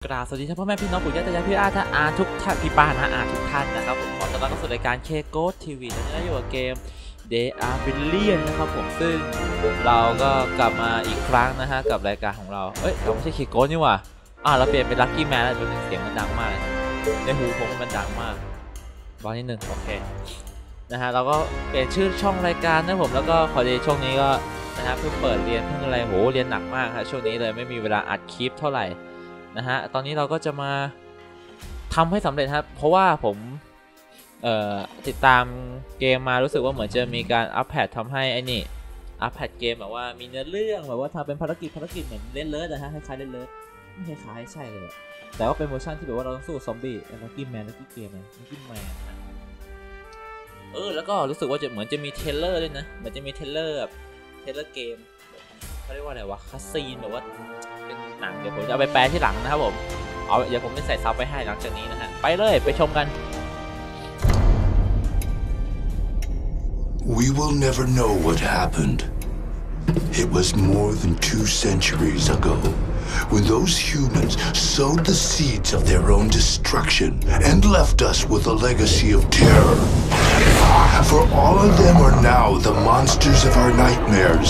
กราบสวัสดีท่านพ่อแม่พี่น้องปู่ย่าตายายพี่อาทุกท่านพี่ป้านะทุกท่านนะครับผมขอต้อนรับเข้าสู่รายการ K-Ghost TV และนี่อยู่กับเกม They Are Billion นะครับผมซึ่งเราก็กลับมาอีกครั้งนะฮะกับรายการของเราเราไม่ใช่ K-Ghost นี่หว่าเราเปลี่ยนเป็น Lucky Man แล้วเสียงมันดังมากเลยในหูผมมันดังมากรอนิดนึงโอเคนะฮะเราก็เปลี่ยนชื่อช่องรายการนะผมแล้วก็พอดีช่วงนี้ก็นะฮะเพิ่งเปิดเรียนเพิ่งอะไรโหเรียนหนักมากครับช่วงนี้เลยไม่มีเวลาอัดคลิปเท่าไหร่นะฮะตอนนี้เราก็จะมาทำให้สำเร็จครับเพราะว่าผมติดตามเกมมารู้สึกว่าเหมือนจะมีการอัปเดตทำให้ไอ้นี่อัปเดตเกมแบบว่ามีเนื้อเรื่องแบบว่าทำเป็นภารกิจเหมือนเล่นเลิศนะฮะคล้ายๆเล่นเลิศไม่คล้ายๆใช่เลยแต่ว่าเป็นเวอร์ชันที่แบบว่าเราต้องสู้ซอมบี้ลักกี้แมนลักกี้เกมนะลักกี้แมนแล้วก็รู้สึกว่าจะเหมือนจะมีเทเลอร์ด้วยนะเหมือนจะมีเทเลอร์แบบเทเลอร์เกมเขาเรียกว่าอะไรวะคัสซีนแบบว่าเป็นหนังเดี๋ยวผมจะเอาไปแปลที่หลังนะครับผมเดี๋ยวผมจะใส่ซับไปให้หลังจากนี้นะฮะไปเลยไปชมกัน We will never know what happened. It was more than 2 centuries ago when those humans sowed the seeds of their own destruction and left us with a legacy of terror. For all of them are now the monsters of our nightmares.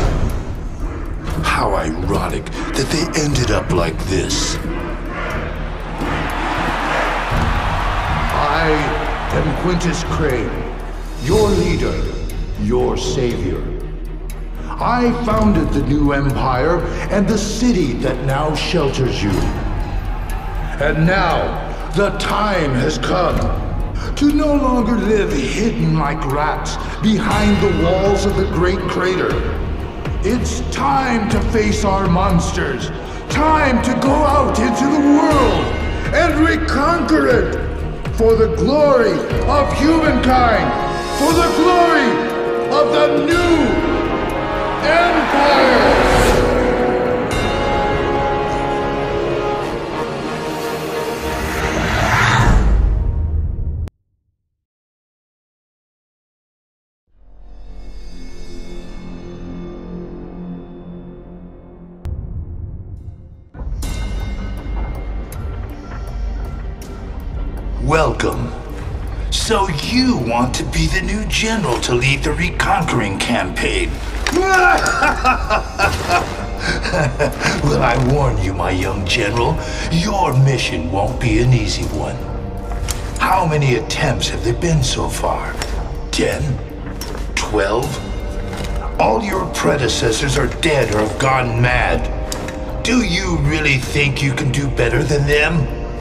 How ironic that they ended up like this. I am Quintus Crane, your leader, your savior. I founded the new empire and the city that now shelters you. And now, the time has come to no longer live hidden like rats behind the walls of the great crater. It's time to face our monsters. Time to go out into the world and reconquer it. For the glory of humankind. For the glory of the new empire. 'Welcome. So you want to be the new general to lead the reconquering campaign? Well, I warn you, my young general, your mission won't be an easy one. How many attempts have there been so far? 10? 12? All your predecessors are dead or have gone mad. Do you really think you can do better than them?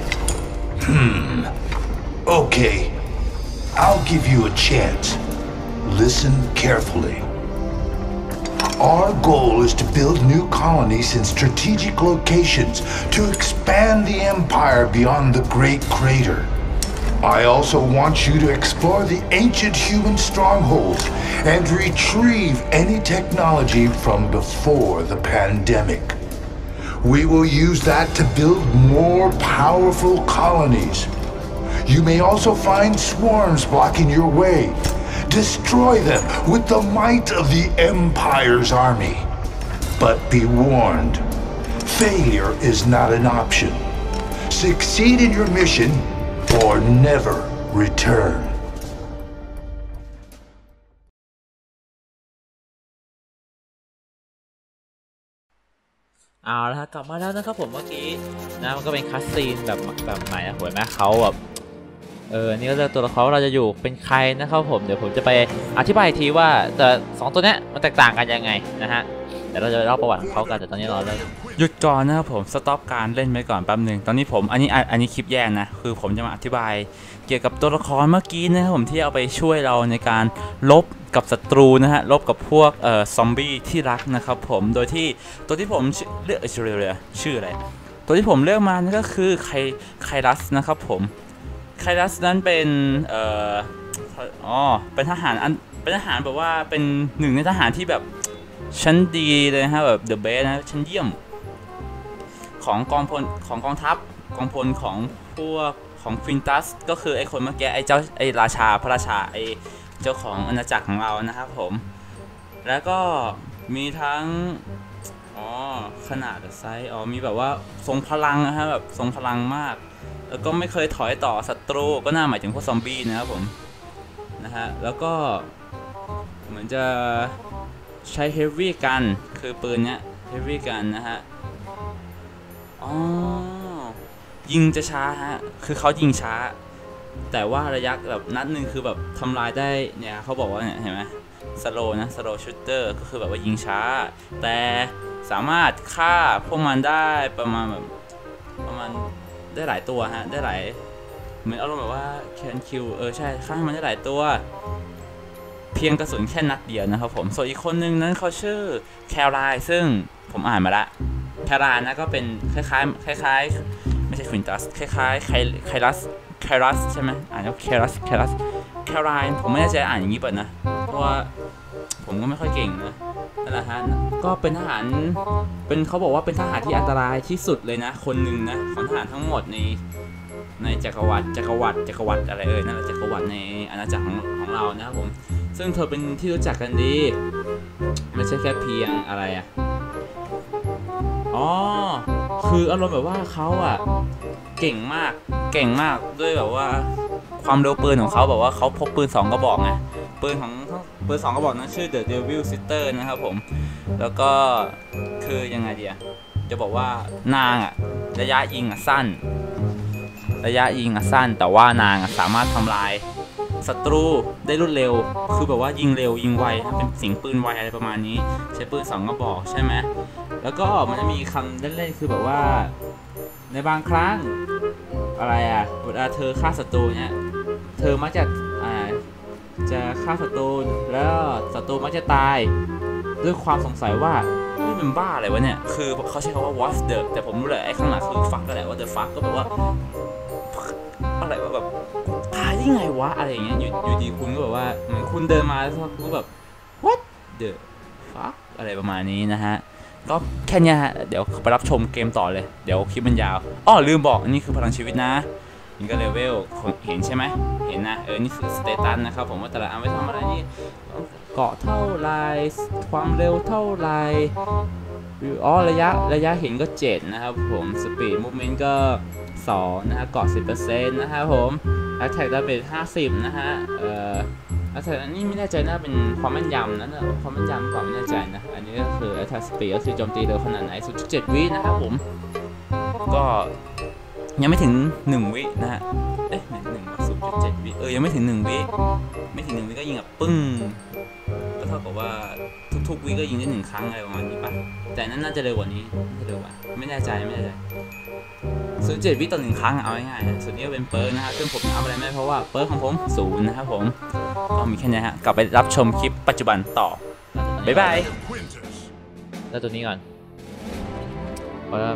Okay. I'll give you a chance. Listen carefully. Our goal is to build new colonies in strategic locations to expand the empire beyond the Great Crater. I also want you to explore the ancient human strongholds and retrieve any technology from before the pandemic. We will use that to build more powerful colonies. You may also find swarms blocking your way. Destroy them with the might of the Empire's army. But be warned, failure is not an option. Succeed in your mission or never return. เอาละฮะกลับมาแล้วนะครับผมเมื่อกี้นะมันก็เป็นคัสซีนแบบใหม่นะเห็นไหมเขาแบบนี่ก็จะตัวละครเราจะอยู่เป็นใครนะครับผมเดี๋ยวผมจะไปอธิบายอีกทีว่าแต่2ตัวเนี้ยมันแตกต่างกันยังไงนะฮะเดี๋ยวเราจะเล่าประวัติของเขากันแต่ตอนนี้เราเลยหยุดก่อนนะครับผมสต็อปการเล่นไปก่อนแป๊บนึงตอนนี้ผมอันนี้คลิปแยกนะคือผมจะมาอธิบายเกี่ยวกับตัวละครเมื่อกี้นะครับผมที่เอาไปช่วยเราในการลบกับศัตรูนะฮะลบกับพวกซอมบี้ที่รักนะครับผมโดยที่ตัวที่ผมเลือกชื่ออะไรตัวที่ผมเลือกมานั่นก็คือไคลัสนะครับผมไคลัสนั้นเป็นเป็นทหารแบบว่าเป็นหนึ่งในทหารที่แบบชั้นดีเลยนะฮะแบบเดอะเบสนะชั้นเยี่ยมของกองทัพกองพลของพวกของควินตัสก็คือไอคนเมื่อกี้ไอราชาพระราชาไอเจ้าของอาณาจักรของเรานะครับผมแล้วก็มีทั้งอ๋อขนาดไซส์อ๋อมีแบบว่าทรงพลังนะฮะแบบทรงพลังมากแล้วก็ไม่เคยถอยต่อศัตรูก็น่าหมายถึงพวกซอมบี้นะครับผมนะฮะแล้วก็เหมือนจะใช้เฮฟวี่กันคือปืนเนี้ยเฮฟวี่กันนะฮะอ๋อยิงจะช้าฮะคือเขายิงช้าแต่ว่าระยะแบบนัดหนึ่งคือแบบทำลายได้เนี่ยเขาบอกว่าเนี่ยเห็นไหมสโลนะสโลชูเตอร์ก็คือแบบว่ายิงช้าแต่สามารถฆ่าพวกมันได้ประมาณได้หลายตัวฮะได้หลายเหมือนอารมณ์แบบว่า can kill ใช่ฆ่ามันได้หลายตัวเพียงกระสุนแค่นัดเดียวนะครับผมส่วนอีกคนนึงนั้นเขาชื่อแคลไลน์ซึ่งผมอ่านมาละแคลไลน์นะก็เป็นคล้ายไม่ใช่ควินตัสคล้ายไคลัสใช่ไหมอ่านว่าแคลไลน์ผมไม่แน่ใจอ่านอย่างนี้ป่ะนะเพราะว่าผมก็ไม่ค่อยเก่งนะนั่นแหละฮะก็เป็นทหารเป็นเขาบอกว่าเป็นทหารที่อันตรายที่สุดเลยนะคนหนึ่งนะของทหารทั้งหมดในจักรวรรดิอะไรนั่นแหละจักรวรรดิในอาณาจักรของเรานะครับผมซึ่งเธอเป็นที่รู้จักกันดีไม่ใช่แค่เพียงอะไรอ่ะอ๋อคืออารมณ์แบบว่าเขาอ่ะเก่งมากด้วยแบบว่าความเร็วปืนของเขาแบบว่าเขาพกปืน2กระบอกไงปืน2กระบอกนั้นชื่อ The Devil Sister นะครับผมแล้วก็คือยังไงดีอะจะบอกว่านางอะระยะยิงอะสั้นแต่ว่านางสามารถทำลายศัตรูได้รวดเร็วคือแบบว่ายิงเร็วยิงไวเป็นเสียงปืนไวอะไรประมาณนี้ใช้ปืน2กระบอกใช่ไหมแล้วก็มันจะมีคำเล่นๆคือแบบว่าในบางครั้งอะไรอ่ะเวลาเธอฆ่าศัตรูเนี่ยเธอมักจะฆ่าศัตรูแล้วศัตรูมักจะตายด้วยความสงสัยว่านี่มันบ้าอะไรวะเนี่ยคือเขาใช้คำว่า what the แต่ผมรู้แหละไอ้ข้างหลังคือ fuck ก็แหละว่า the fuck ก็แบบว่าอะไรว่าแบบตายได้ไงวะอะไรอย่างเงี้ยอยู่ดีคุณก็แบบว่าเหมือนคุณเดินมาแล้วคุณก็แบบ what the fuck อะไรประมาณนี้นะฮะก็แค่นี้ฮะเดี๋ยวไปรับชมเกมต่อเลยเดี๋ยวคลิปมันยาวอ้อลืมบอกนี่คือพลังชีวิตนะนี่ก็เลเวลเห็นใช่ไหมเห็นนะนี่คือสเตตัสนะครับผมว่าแต่ละอันไว้ทำอะไรนี่เกาะเท่าไรความเร็วเท่าไรอ๋อระยะเห็นก็7นะครับผมสปีดมูฟเมนต์ก็2นะฮะเกาะ 10% นะครับผมแอทแทคดาเมจ50นะฮะattack อันนี้ไม่แน่ใจน่าเป็นความแม่นยำนะความแม่นยำก่อนไม่แน่ใจนะอันนี้ก็คือ attack speed ก็คือโจมตีเร็วขนาดไหน 0.7 วินะครับผมก็ยังไม่ถึง1วินะฮะ0.7 วิยังไม่ถึง1วิก็ยิงแบบปึ้งก็เท่ากับว่าทุกวิก็ยิงได้1ครั้งอะไรประมาณนี้ป่ะแต่นั้นน่าจะเร็วกว่านี้ไม่แน่ใจ0.7 วิต่อ1ครั้งเอาง่ายๆส่วนนี้ก็เป็นเปิร์กนะฮะซึ่งผมอัพอะไรไม่เพราะว่าเปิร์กของผม0นะครับผมก็มีแค่นี้ฮะกลับไปรับชมคลิปปัจจุบันต่อบ๊ายบายแล้วตัวนี้ก่อนเพราะว่า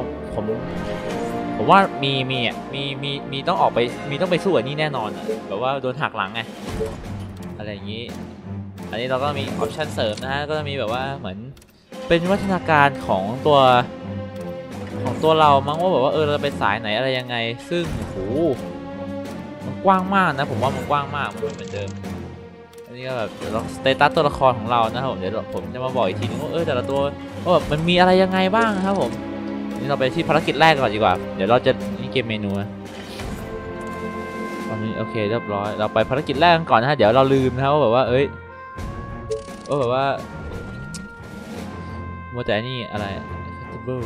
ผมว่ามีต้องออกไปต้องไปสู้กับนี่แน่นอนอ่ะแบบว่าโดนหักหลังไงอะไรอย่างนี้อันนี้เราก็มีออปชั่นเสริมนะฮะก็จะมีแบบว่าเหมือนเป็นวัฒนาการของตัวเรามั้งว่าแบบว่าเราไปสายไหนอะไรยังไงซึ่งโอ้โหมันกว้างมากนะผมว่ามันกว้างมากมันไม่เหมือนเดิมอันนี้ก็แบบเดี๋ยวเราสเตตัสตัวละครของเรานะครับผมเดี๋ยวผมจะมาบอกอีกทีนึงว่าแต่ละตัวว่าแบบมันมีอะไรยังไงบ้างครับผมนี่เราไปที่ภารกิจแรกก่อนดีกว่าเดี๋ยวเราจะนี่เกมเมนูนะตอนนี้โอเคเรียบร้อยเราไปภารกิจแรกก่อนนะฮะเดี๋ยวเราลืมนะครับว่าแบบว่าแบบว่าโมแต่นี่อะไร effectable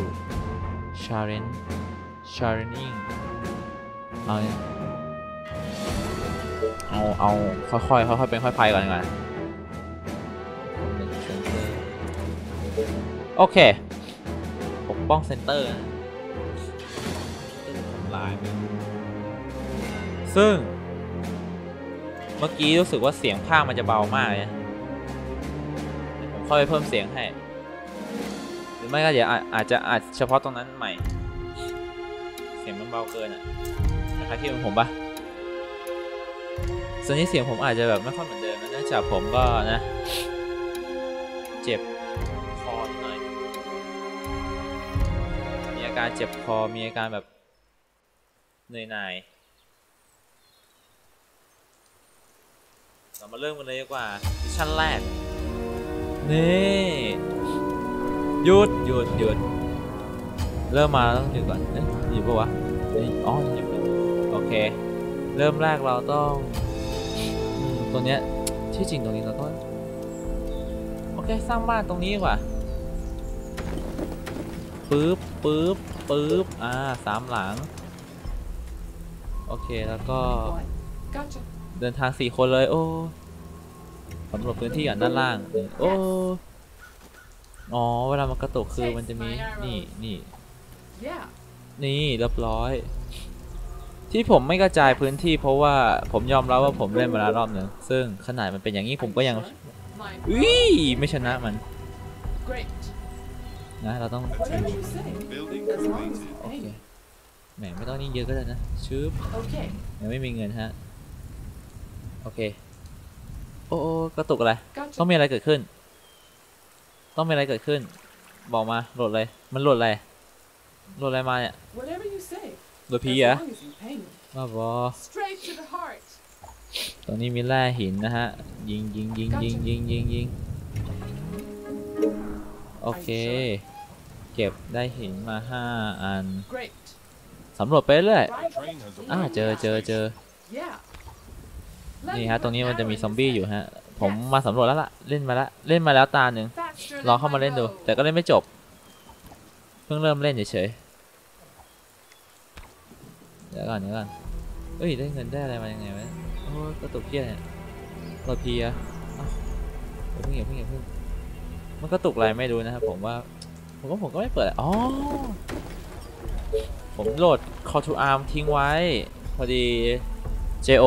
sharing เอาค่อยเป็นค่อยไปก่อนดีกว่าโอเคปกป้องเซนเตอร์ทำลายซึ่งเมื่อกี้รู้สึกว่าเสียงภาคมันจะเบามากเลยผมค่อยไปเพิ่มเสียงให้หรือไม่ก็เดี๋ยวอาจจะเฉพาะตรงนั้นใหม่เสียงมันเบาเกินอ่ะนะครับที่ผมปะส่วนนี้เสียงผมอาจจะแบบไม่ค่อยเหมือนเดิมนะเนื่องจากผมก็นะเจ็บคอหน่อยมีอาการเจ็บคอมีอาการแบบเหนื่อยหน่ายเรามาเริ่มกันเลยดีกว่ามิชชั่นแรกนี่หยุดหยุดหยุดเริ่มมาต้องหยุดก่อนเอ๊ะอยู่ปะวะเอ้ยอ๋ออยู่โอเคเริ่มแรกเราต้องตัวเนี้ยที่จริงตรงนี้เราก็โอเคสร้างบ้านตรงนี้ดีกว่าปึ๊บปึ๊บปึ๊บ3 หลังโอเคแล้วก็เดินทาง4 คนเลยโอ้สำรวจพื้นที่อย่างด้านล่างโอ้อ๋อเวลามันกระตุกคือมันจะมีนี่เรียบร้อยที่ผมไม่กระจายพื้นที่เพราะว่าผมยอมรับว่าผมเล่นมาแล้วรอบหนึ่งซึ่งขนาดมันเป็นอย่างนี้ผมก็ยังไม่ชนะมันนะเราต้องโอเคแหมไม่ต้องนี่เยอะก็ได้นะชืบยังไม่มีเงินฮะโอเคโอ้กระตุกอะไรต้องมีอะไรเกิดขึ้นต้องมีอะไรเกิดขึ้นบอกมาโหลดเลยมันโหลดอะไรมาเนี่ยโหลดผีเหรอบ้าบอตรงนี้มีแร่หินนะฮะยิงโอเคเก็บได้หินมา5 อันสำรวจไปเรื่อยเจอนี่ฮะตรงนี้มันจะมีซอมบี้อยู่ฮะผมมาสำรวจแล้วล่ะเล่นมาแล้วตาหนึ่งลองเข้ามาเล่นดูแต่ก็เล่นไม่จบเพิ่งเริ่มเล่นเฉยๆเดี๋ยวก่อนเอ้ยได้เงินได้อะไรมายังไงวะโอ้กระตุกเพี้ยเนี่ยเราเพียเพิ่งมันกระตุกอะไรไม่รู้นะครับผมก็ไม่เปิดอ๋อผมโหลด Call to Arm ทิ้งไว้พอดี JO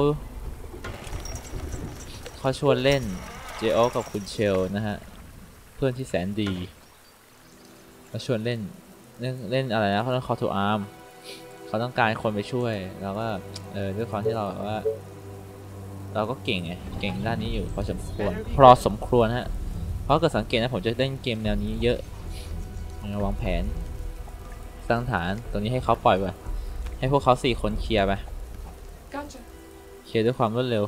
เขาชวนเล่น JO กับคุณเชลนะฮะเพื่อนที่แสนดีเขาชวนเล่นอะไรนะเขาต้อง Call to Arm เขาต้องการคนไปช่วยแล้วก็ด้วยความที่เราแบบว่าเราก็เก่งด้านนี้อยู่พอสมควรฮะเพราะเกิดสังเกตนะผมจะเล่นเกมแนวนี้เยอะวางแผนสร้างฐานตรงนี้ให้เขาปล่อยไปให้พวกเขา4 คนเคลียร์ไปเคลียร์ด้วยความรวดเร็ว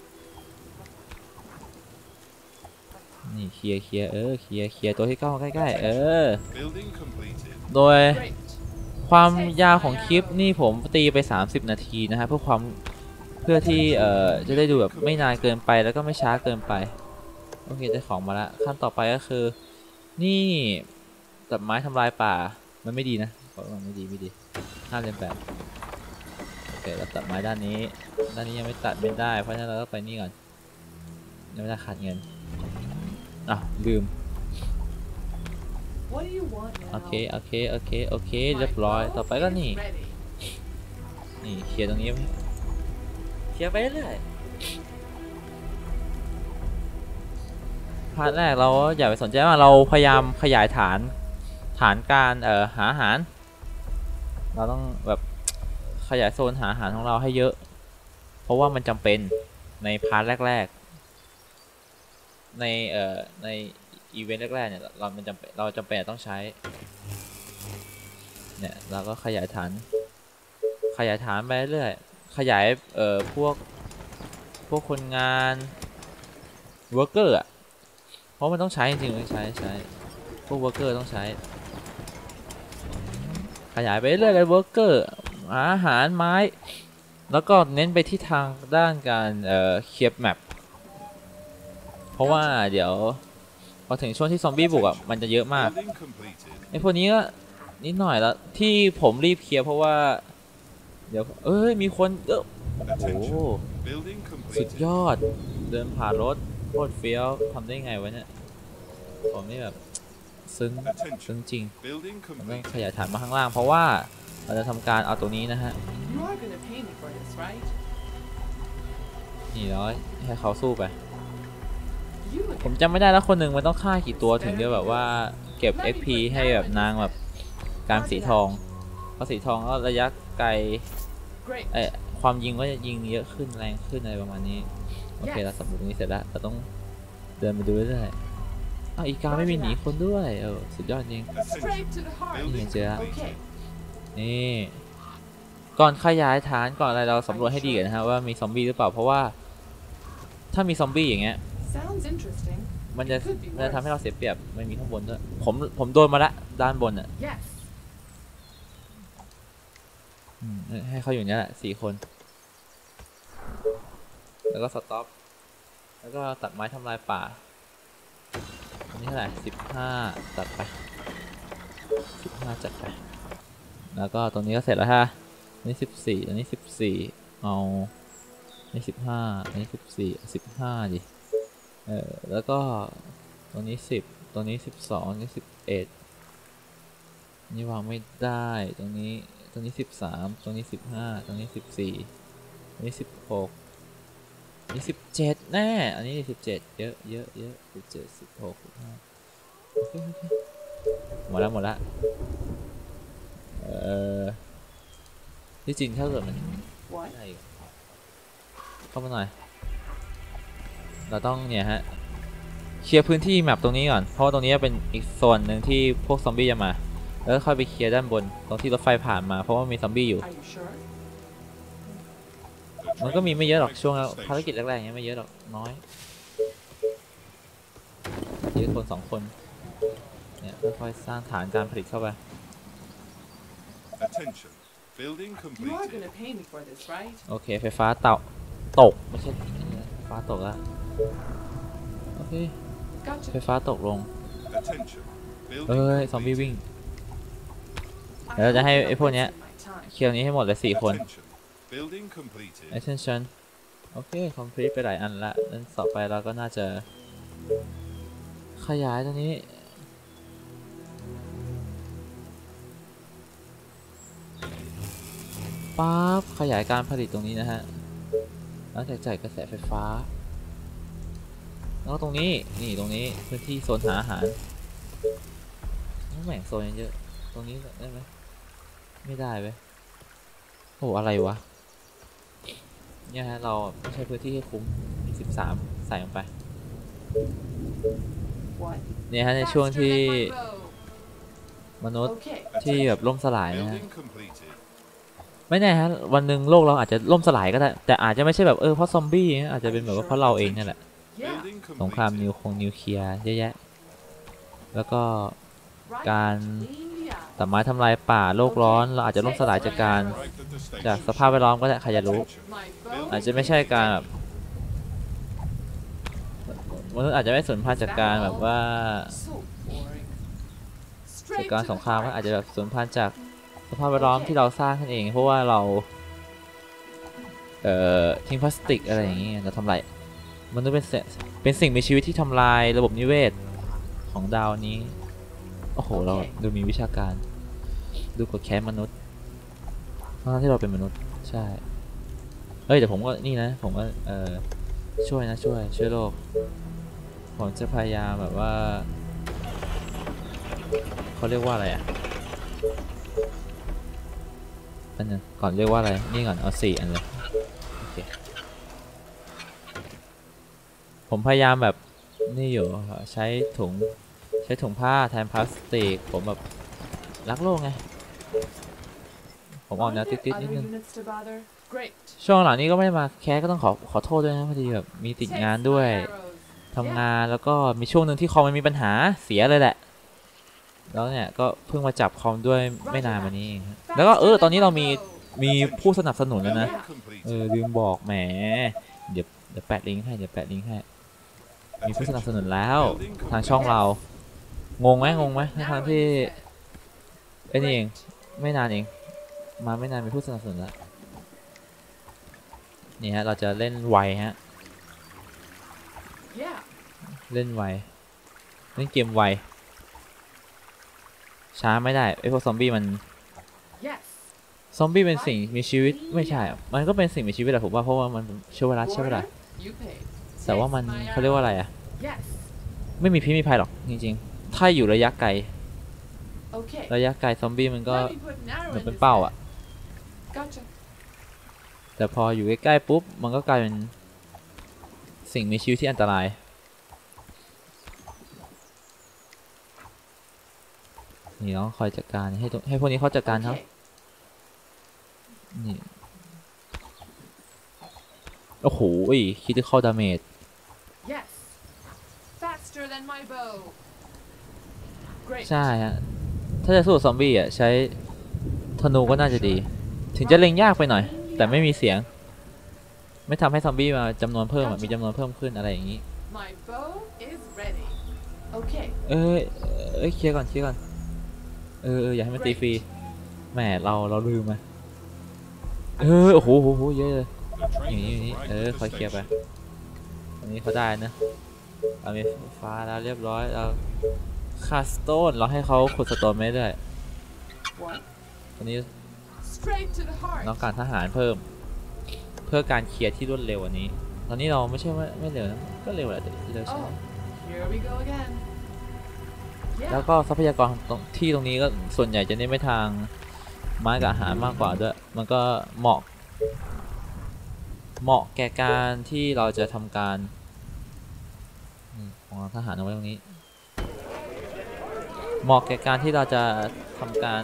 นี่เคลียร์เคลียร์ตัวที่เข้าใกล้ๆโดยความยาวของคลิปนี่ผมตีไป30 นาทีนะฮะเพื่อที่จะได้ดูแบบไม่นานเกินไปแล้วก็ไม่ช้าเกินไปโอเคได้ของมาละขั้นต่อไปก็คือนี่ตัดไม้ทำลายป่ามันไม่ดีนะมันไม่ดีห้ามเรียนแบบโอเคเราตัดไม้ด้านนี้ยังไม่ตัดไม่ได้เพราะฉะนั้นเราต้องไปนี่ก่อนยังไม่ได้ขาดเงินลืมโอเคเรียบร้อยต่อไปก็นี่เคลียร์ตรงนี้เคลียร์ไปเรื่อยพาร์ทแรกเราอย่าไปสนใจว่าเราพยายามขยายฐานการหาอาหารเราต้องแบบขยายโซนหาอาหารของเราให้เยอะเพราะว่ามันจำเป็นในพาร์ทแรกในอีเวนต์แรกๆเนี่ยเราจำเป็นต้องใช้เนี่ยเราก็ขยายฐานไปเรื่อยขยายพวกคนงานเวิร์กเกอร์เพราะมันต้องใช้จริงๆต้องใช้พวกเวิร์กเกอร์ต้องใช้ขยายไปเรื่อยเลยเวิร์กเกอร์อาหารไม้แล้วก็เน้นไปที่ทางด้านการเคลียร์แมปเพราะว่าเดี๋ยวพอถึงช่วงที่ซอมบี้บุกมันจะเยอะมากไอ้พวกนี้ก็นิดหน่อยแล้วที่ผมรีบเคลียร์เพราะว่าเดี๋ยวมีคนโอ้โหสุดยอดเดินผ่านรถโคตรเฟี้ยวทำได้ไงวะเนี่ยผมนี่แบบซึ้งจริงผมต้องขยายฐานมาข้างล่างเพราะว่าเราจะทำการเอาตัวนี้นะฮะนี่ร้อยให้เขาสู้ไปผมจำไม่ได้แล้วคนหนึ่งมันต้องฆ่ากี่ตัวถึงจะแบบว่าเก็บ XP ให้แบบนางแบบการสีทองเพราะสีทองก็ระยะไกลความยิงก็จะยิงเยอะขึ้นแรงขึ้นอะไรประมาณนี้โอเคเราสำรวจตรงนี้เสร็จแล้วเราต้องเดินไปดูเรื่อยๆอีกาไม่มีหนีคนด้วยสุดยอดจริงนี่เจอนี่ก่อนขยายฐานก่อนอะไรเราสำรวจให้ดีก่อนนะฮะว่ามีซอมบี้หรือเปล่าเพราะว่าถ้ามีซอมบี้อย่างเงี้ยมันจะทำให้เราเสียเปรียบไม่มีข้างบนด้วยผมโดนมาละด้านบนอ่ะ Yes. ให้เขาอยู่เนี้ยแหละ4 คน แล้วก็สต็อปแล้วก็ตัดไม้ทำลายป่าอันนี้เท่าไหร่15ตัดไป15จัดไปแล้วก็ตรงนี้ก็เสร็จแล้วฮะนี่14อันนี้14เอานี่15อันนี้14 15ดิแล้วก็ตรงนี้10ตรงนี้12นี่11นี่วางไม่ได้ตรงนี้13ตรงนี้15ตรงนี้14อันนี้16นี่17แน่อันนี้17เยอะ17 16 15โอเคหมดละที่จริงถ้าเกิดมันได้อีกเข้ามาหน่อยเราต้องเนี่ยฮะเคลียร์พื้นที่แมปตรงนี้ก่อนเพราะว่าตรงนี้เป็นอีกโซนหนึ่งที่พวกซอมบี้จะมาแล้วค่อยไปเคลียร์ด้านบนตรงที่รถไฟผ่านมาเพราะว่ามีซอมบี้อยู่ Are you sure? มันก็มีไม่เยอะหรอกช่วงภารกิจแรกๆอย่างเงี้ยไม่เยอะหรอกน้อยทีละคน2 คนเนี่ยค่อยๆสร้างฐานการผลิตเข้าไป Attention. Building You are completed. gonna pay me for this, right? โอเคไฟฟ้าตกไม่ใช่ไฟฟ้าตกแล้วโอเค Gotcha. ไฟฟ้าตกลง Attention. เอ้ Building ยซอมบี้ completed. วิ่ง I เดี๋ยวเราจะให้ hope ไอ้ you're พวกเนี้ย wasting my time. เคลียร์ตรงนี้ให้หมดเลย4 คน Attention. Building completed. attention โอเค complete ไปหลายอันละนั้นต่อไปเราก็น่าจะขยายตรงนี้ปั๊บขยายการผลิตตรงนี้นะฮะแล้วจ่ายกระแสไฟฟ้าแล้วก็ตรงนี้นี่ตรงนี้พื้นที่โซนหาอาหารแหม่งโซนเยอะตรงนี้ได้ไหมไม่ได้เว้ยโอ้อะไรวะเนี่ยฮะเราไม่ใช้พื้นที่ให้คุ้มมี13ใส่ลงไป What? เนี่ยฮะในช่วง Faster ที่ than my bow. มนุษย์ Okay. ที่แบบล่มสลายนะฮะ Building completed. ไม่แน่ฮะวันหนึ่งโลกเราอาจจะล่มสลายก็ได้แต่อาจจะไม่ใช่แบบเพราะซอมบี้นะอาจจะเป็นแบบว่าเพราะเราเองนั่นแหละ Yeah. Building สงคราม completed. นิวเคลียร์เยอะแยะแล้วก็ Right. การ Clean the eye. ตัดไม้ทำลายป่าโลกร้อนเราอาจจะล่มสลายจากการ Right at the station. จากสภาพแวดล้อมก็ได้ใครจะรู้ Attention. My bow. อาจจะไม่ใช่การแบบมนุษย์อาจจะไม่สูญพันธุ์จากการแบบว่า So boring. จาก Straight การ to ส the งครามก็ heart. อาจจะแบบสูญพันธุ์จากสภาพแวดล้อมที่เราสร้างขึ้นเองเพราะว่าเราทิ้งพลาสติกอะไรอย่างเงี้ยเราทำลายมนุษย์เป็นสิ่งมีชีวิตที่ทำลายระบบนิเวศของดาวนี้โอ้โหเราดูมีวิชาการดูกดแค้นมนุษย์ทั้งที่เราเป็นมนุษย์ใช่เฮ้ยแต่ผมก็นี่นะผมก็ช่วยโลกผมจะพยายามแบบว่าเขาเรียกว่าอะไรอ่ะอันนึงก่อนเรียกว่าอะไรนี่ก่อนเอา4 อันเลยโอเคผมพยายามแบบนี่อยู่ใช้ถุงผ้าแทนพลาสติกผมแบบรักโลกไงผมออกแนว Are ติ there ดๆนิด other นึง units to bother? Great. ช่วงหลังนี้ก็ไม่ได้มาแคสก็ต้องขอโทษด้วยนะพอดีแบบมีติด Take งานด้วย my arrows. ทำงานแล้วก็มีช่วงหนึ่งที่คอมมันมีปัญหาเสียเลยแหละแล้วเนี่ยก็เพิ่งมาจับคอมด้วยไม่นานมานี้เองฮะแล้วก็ตอนนี้เรามีผู้สนับสนุนแล้วนะ Building completed. ลืมบอกแหมเดี๋ยวแปะลิงก์ให้มีผู้สนับสนุนแล้วทางช่องเรางงไหมทั้งที่ไอ้นี่เองไม่นานเองมาไม่นานมีผู้สนับสนุนแล้วนี่ฮะเราจะเล่นไวฮะ Yeah. เล่นไวเล่นเกมไวช้าไม่ได้ไอพวกซอมบี้มัน Yes. ซอมบี้เป็นสิ่งมีชีวิตไม่ใช่อะมันก็เป็นสิ่งมีชีวิตแหละผมว่าเพราะว่ามันใช้เวลา Warner, you paid. แต่ว่ามัน Take my เขาเรียกว่าอะไร arrows. อ่ะ Yes. ไม่มีพิษมีภัยหรอกจริงๆถ้าอยู่ระยะไกล Okay. ระยะไกลซอมบี้มันก็ Let me put an arrow เหมือน in เป็น his เป้า head. อ่ะ Gotcha. แต่พออยู่ใกล้ๆปุ๊บมันก็กลายเป็นสิ่งมีชีวิตที่อันตรายนี่ต้องคอยจัดการให้พวกนี้เขาจัดการเขา Okay. นี่โอ้โหcritical damage Yes. Faster than my bow. Great. ใช่ฮะถ้าจะสู้กับซอมบี้อ่ะใช้ธนูก็น่าจะดี ถึงจะเล็งยากไปหน่อย แต่ไม่มีเสียง ไม่ทำให้ซอมบี้มาจำนวนเพิ่มอะมีจำนวนเพิ่มขึ้นอะไรอย่างนี้ My bow is ready. Okay. เอ้ยเคลียร์ก่อนเคลียร์ก่อนอย่าให้มันตีฟรีแหมเราลืมมาโอ้โหเยอะเลย The อย่าง train นี้ has อย่างนี้ arrived คอย at เคลียร์ the ไป station. อันนี้เขาได้นะเรามีฟ้าแล้วเรียบร้อยเราคาสโตนเราให้เขาขุดสโตนไม่ได้ One. ตอนนี้ Straight to the heart. ต้องการทหารเพิ่ม เพื่อการเคลียร์ที่รวดเร็วอันนี้ ตอนนี้เราไม่ใช่ว่าไม่เร็วนะก็เร็วแหละแต่เร็วใช่ไหม Oh, here we go again. แล้ว Yeah. ก็ทรัพยากรตรงที่ตรงนี้ก็ส่วนใหญ่จะเน้นไปทางไม้กับอาหารมากกว่าด้วยมันก็เหมาะแก่การที่เราจะทำการของทหารเอาไว้ตรงนี้ เหมาะแก่การที่เราจะทำการ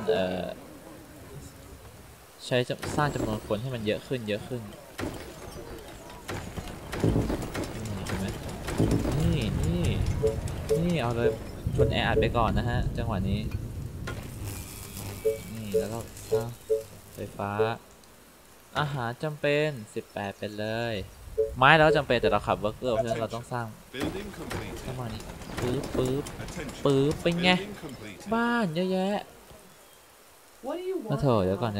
ใช้สร้างจำนวนคนให้มันเยอะขึ้นเห็นไหมนี่เอาเลยชนแออัดไปก่อนนะฮะจังหวะนี้นี่แล้วก็สร้างไฟฟ้าอาหารจำเป็น18เป็นเลยไม้แล้วจำเป็นแต่เราขับเวิร์กเกอร์เพราะฉะนั้นเราต้องสร้าง Building completed. ประมาณนี้ปึ๊บ Attention. เป็นไง Building completed. บ้านเยอะแยะ What do you น่า want? เถอะเดี๋ยวก่อน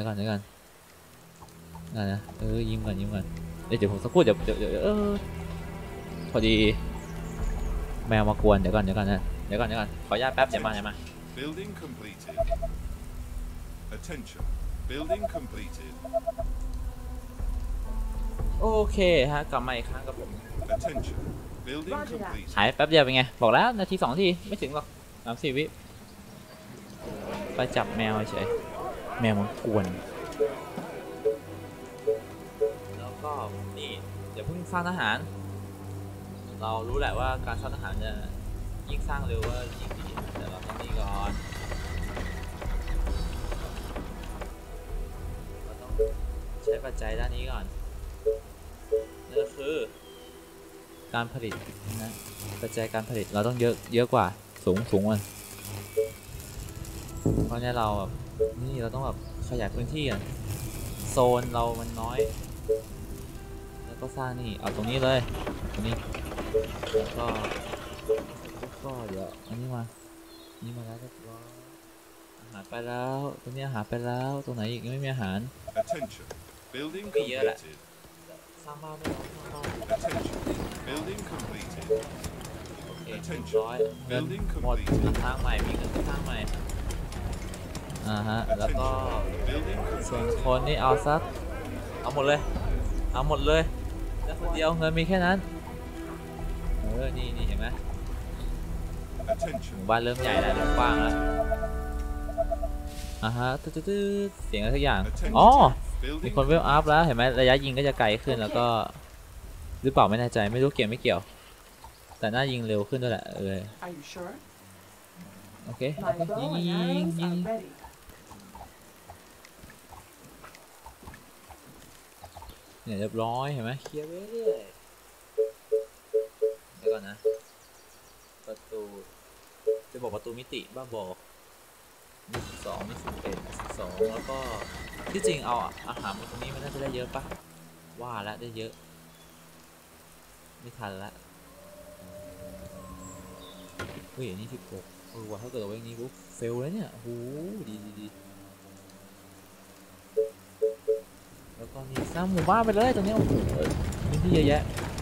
นะยิ้มก่อนเดี๋ยวผมสักครู่เดี๋ยวพอดีแมวมากวนเดี๋ยวก่อนขออนุญาตแป๊บเดี๋ยวมา Building completed. Attention. Building completed. โอเคฮะกลับมาอีกครั้งกับผม Attention. Building Roger that. completed. หายแป๊บเดียวเป็นไงบอกแล้วนาที2 นาทีไม่ถึงหรอก3-4 วิไปจับแมวเฉยแมวมันกวนแล้วก็นี่เดี๋ยวเพิ่งสร้างทหาร เรารู้แหละว่าการสร้างทหารจะยิ่งสร้างเร็วว่ายิ่งดีแต่เราต้องนี่ก่อนเราต้องใช้ปัจจัยด้านนี้ก่อนนั่นก็คือการผลิตนะปัจจัยการผลิตเราต้องเยอะกว่าสูงมันเพราะเนี่ยเราแบบนี่เราต้องแบบขยายพื้นที่อ่ะโซนเรามันน้อยแล้วก็สร้างนี่เอาตรงนี้เลยตรงนี้แล้วก็เดี๋ยวอันนี้มาแล้วเรียบร้อยอาหารไปแล้วตรงนี้อาหารไปแล้วตรงไหนอีกยังไม่มีอาหาร Attention. Building Bây giờ là- completed. สร้างบ้านไม่ได้สร้างบ้าน Attention. Building completed. โอเค Attention ร้อยเงิน Building หมด completed. เงินทางใหม่มีเงินทางใหม่แล้วก็ Building ส่วน completed. คนนี่เอาสักเอาหมดเลยแล้วคนเดียวเงินมีแค่นั้นนี่เห็นไหมห Attention. มู่บ้านเริ่มใหญ่แล้วเริ่มกว้างแล้วตึ๊ดเสียงอะไรสักอย่าง Attention. อ๋อ มี Building คนเวลอัพแล้วเห็นไหมระยะยิงก็จะไกลขึ้นแล้วก็หรือเปล่าไม่แน่ใจไม่รู้เกี่ยวไม่เกี่ยว แต่น่ายิงเร็วขึ้นด้วยแหละ Are you sure? โอเค My bow ยิง and arrows are ready. เนี่ยเรียบร้อยเห็นไหมเคลียร์ไปเรื่อยเดี๋ยวก่อนนะประตูจะบอกประตูมิติบ้าบอก22นี่11 12แล้วก็ที่จริงเอาอาหารมาตรงนี้มันน่าจะได้เยอะปะว่าแล้วได้เยอะไม่ทันละเฮ้ยอันนี้16ว่าถ้าเกิดเอาไว้อย่างนี้ปุ๊บเฟลแล้วเนี่ยโอ้โหดีแล้วก็นี่สร้างหมู่บ้านไปเลยตรงนี้โอ้โหพื้นที่เยอะแยะ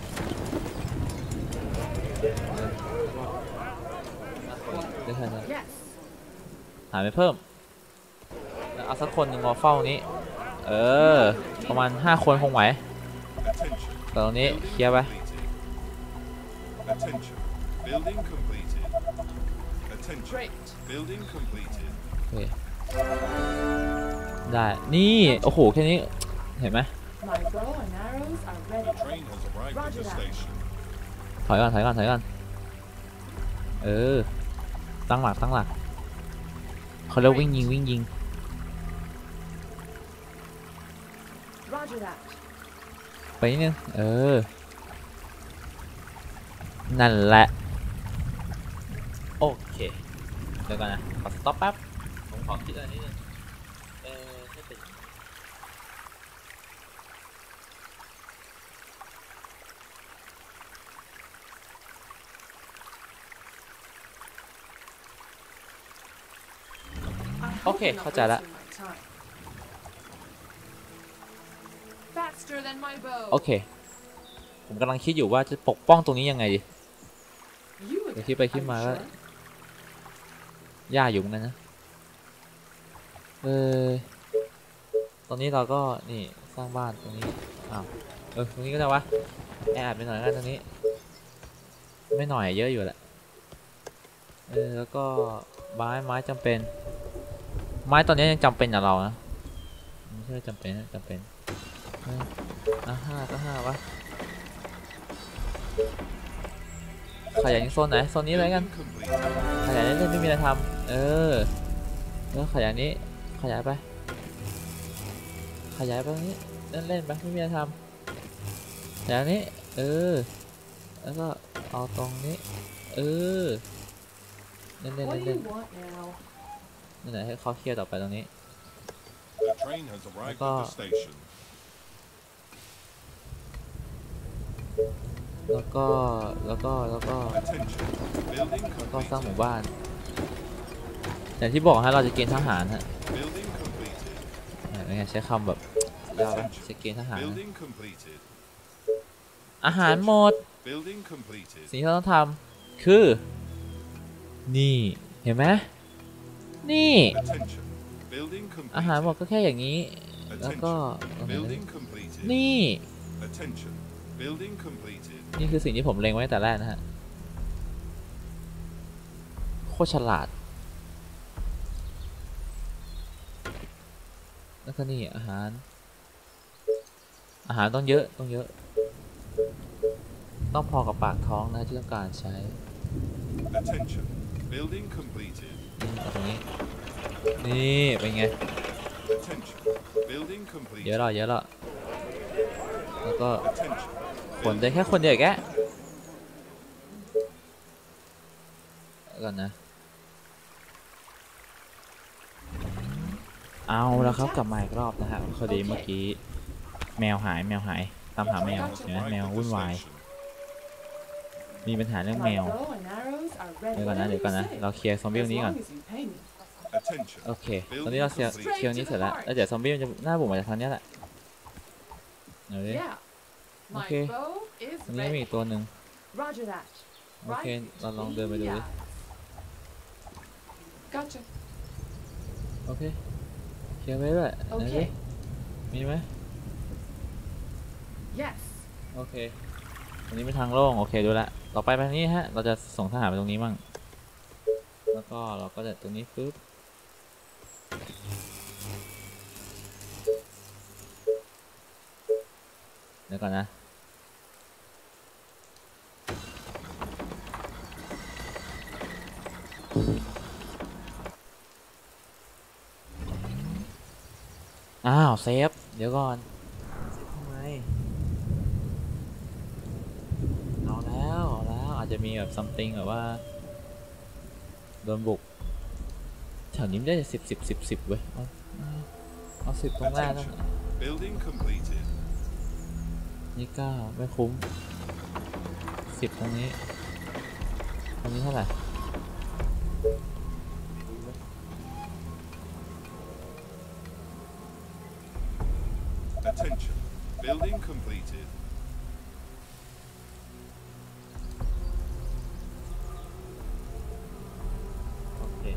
ได้ทันแล้ว Yes. หาไปเพิ่มแล้วเอาสักคนหนึ่งมาเฝ้านี้ประมาณ5 คนคงไหว Attention. แต่ตรงนี้เคลียร์ไป Attention. Building completed. Attention. Great. Building completed. โอเคได้นี่โอ้โหแค่นี้เห็นไหม My bow and arrows are The ready. train has arrived at Roger the that. station. ถอยก่อนตั้งหลักเขาเรียกวิ่งยิง Roger that. ไปนิดนึงนั่นแหละโอเคเดี๋ยวก่อนนะขอสต็อปแป๊บผมขอคิดอะไรนิดนึงถ้าเป็นโอเคเข้าใจละ Faster than my bow. โอเคผมกำลังคิดอยู่ว่าจะปกป้องตรงนี้ยังไงดี You เดี๋ยว again. คิดไปคิด Are you มาก็ sure? ยากอยู่เหมือนกันนะตรงนี้เราก็นี่สร้างบ้านตรงนี้อ้าวตรงนี้ก็ได้วะแอบไปหน่อยกันตรงนี้ไม่หน่อยเยอะอยู่แหละแล้วก็ไม้จำเป็นไม้ตอนนี้ยังจำเป็นกับเรานะไม่ใช่จำเป็นนะจำเป็นห้าก็ห้าวะขยายโซนไหนโซนนี้เลยกัน Building completed. ขยายเล่นๆไม่มีอะไรทำแล้วขยายนี้ขยายไปตรงนี้เล่นๆไปไม่มีอะไรทำขยายนี้แล้วก็เอาตรงนี้เล่น What do you want now? นั่นแหละให้เขาเคลียร์ต่อไปตรงนี้ The train has arrived at the station. แล้วก็ Attention. Building ก็สร้างหมู่ completed. บ้านอย่างที่บอกฮะเราจะเกณฑ์ทหารฮะ Building completed. เป็นไงใช้คำแบบยาวไปจะเกณฑ์ทหารนะ Building completed. อาหารหมด Building completed. สิ่งที่เราต้องทำคือนี่เห็นไหมนี่ Attention. Building อาหารหมด completed. ก็แค่อย่างนี้ แล้วก็ Attention. Building completed. นี่ Attention. Building completed. นี่คือสิ่งที่ผมเล็งไว้แต่แรกนะฮะโคตรฉลาดแล้วก็นี่อาหารต้องเยอะต้องพอกับปากท้องนะที่ต้องการใช้ Attention. Building completed. เอาตรงนี้นี่เป็นไง Attention. Building เยอะ completed. แล้วแล้วก็ Attention. ขนได้แค่คนเดียวแกก่อนนะเอาแล้วครับกลับมาอีกรอบนะฮะพอดีเมื่อกี้แมวหายตามหาแมวเห็นไหม Arrived แมว at the วุ่นวาย station. มีปัญหาเรื่องแม My ว bow and arrows are ready. เดี๋ยวก่อนนะ Whatever you say. เราเคลียร์ซอมบี้ต As รงนี้ก่อน long as you pay me. Attention. โอเคตอนนี้เราเคลียร์นี้เสร็จแล้วเดี๋ยวซอมบี้มันจะหน้าบุกมาจากทางนี้แหละเดี๋ยวดิ Yeah. My Okay. bow is ตรงนี้มี ready. อีกตัวหนึ่ง Roger that. โอเค Right เราลองเดินไปดูดิ between the eyes. Gotcha. โอเคเคลียร์ไว้ด้วยไหนดิ Okay. มีไหม Yes. โอเคตรงนี้เป็นทางโล่งโอเคดูละต่อไปทางนี้ฮะเราจะส่งทหารไปตรงนี้มั่งแล้วก็เราก็จะตรงนี้ปึ๊บเดี๋ยวก่อนนะอ้าวเซฟเดี๋ยวก่อนเซฟทำไมเอาแล้วอาจจะมีแบบ something แบบว่าโดนบุกแถวนี้ไม่ได้10เว้ยเอา10ตรงแรกนะ Attention. Building completed. นี่9ไม่คุ้ม10ตรงนี้เท่าไหร่ Attention. Building completed. โอเค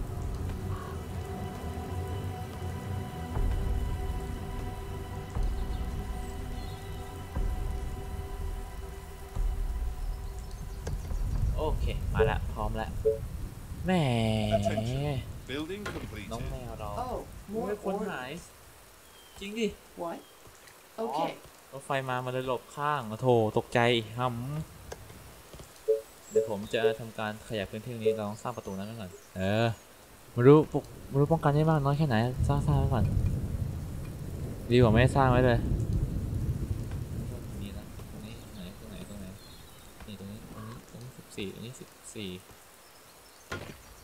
โอเคมาละพร้อมแล้วแหม Attention. Building น้อง completed. แมวเรา Oh, ไม่ more คนหาย orders. จริงดิ What? Okay. รถไฟมาเลยหลบข้างโถตกใจหำเดี๋ยวผมจะทำการขยายพื้นที่นี้เราต้องสร้างประตูนั้นไว้ก่อนไม่รู้ป้องกันได้มากน้อยแค่ไหนสร้างไว้ก่อนดีกว่าไม่ได้สร้างไว้เลยนี่นะตรงนี้ไหนตรงไหนนี่ตรงนี้14ตรงนี้14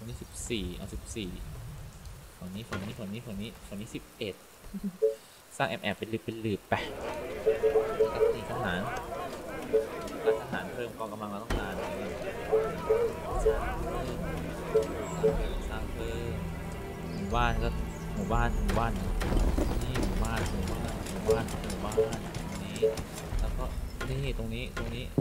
รงนี้14เอา14ฝั่งนี้11สร้างแอบเป็นหลืบไปนี่ทหารเพิ่มกองกำลังเราต้องการสร้างเพิ่มหมู่บ้านก็หมู่บ้านนี่หมู่บ้านนี้แล้วก็นี่ตรงนี้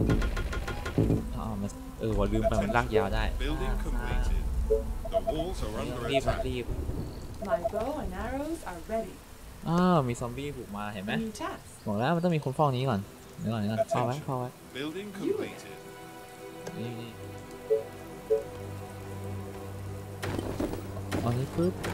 มันว่าลืมไปมันลากยาวได้ Building completed. The walls are under รีบ attack. My bow and arrows are ready. มีซอมบี้บุกมาเห็นไหม A new task. บอกแล้วมันต้องมีคนเฝ้านี้ก่อนเดี๋ยวก่อนเฝ้าไว้ Building completed. นี่อันนี้ปึ๊บ